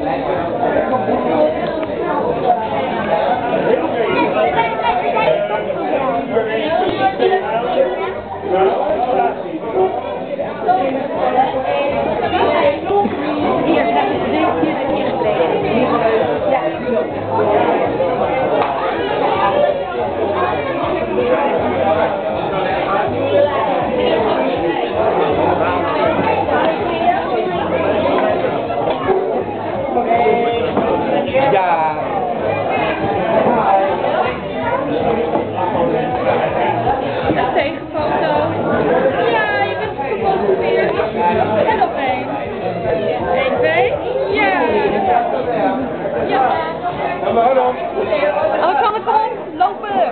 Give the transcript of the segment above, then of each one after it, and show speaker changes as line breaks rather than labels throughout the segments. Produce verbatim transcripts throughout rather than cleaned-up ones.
Alexander, kom op, lopen!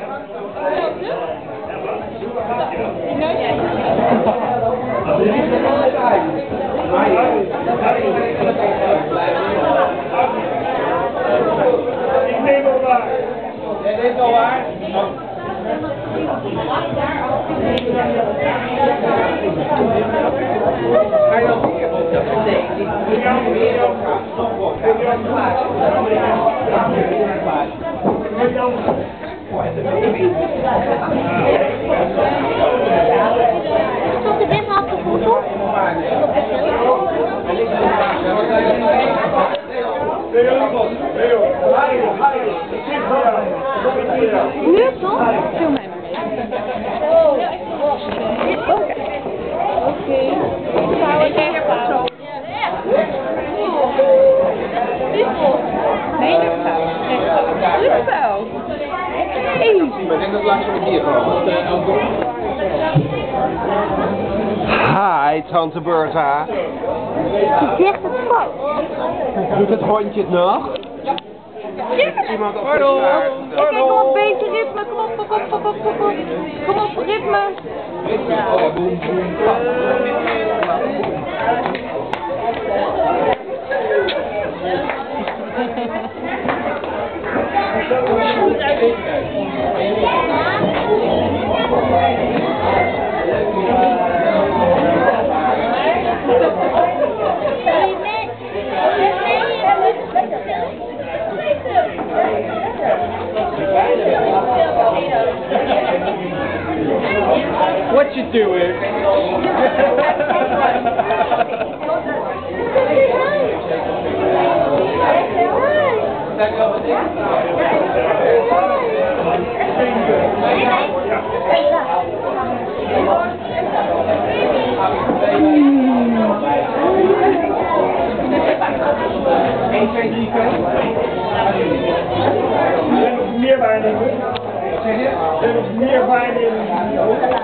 Ik neem al waar. Jij neemt al waar? Ga je dan weer op? Nee, ik ga weer op.
Tot de wind had de voet op. Nu toch? Film mij maar even. Oké. Oké. Ik ga er pas zo. Nee, dat gaat. Liefbouw. Hey.
Ik denk dat langs van hier gewoon. Hi, tante Bertha.
Je zegt het fout.
Doet het hondje het nog?
Ja.
Iemand op
Pardon.
de
Kijk, kom op, beetje ritme. Kom op, kom op, kom op, kom op. Kom op, ritme.
What you doing? één, twee, drie, meer waarnemen. Zeg je? Er is meer waarnemen.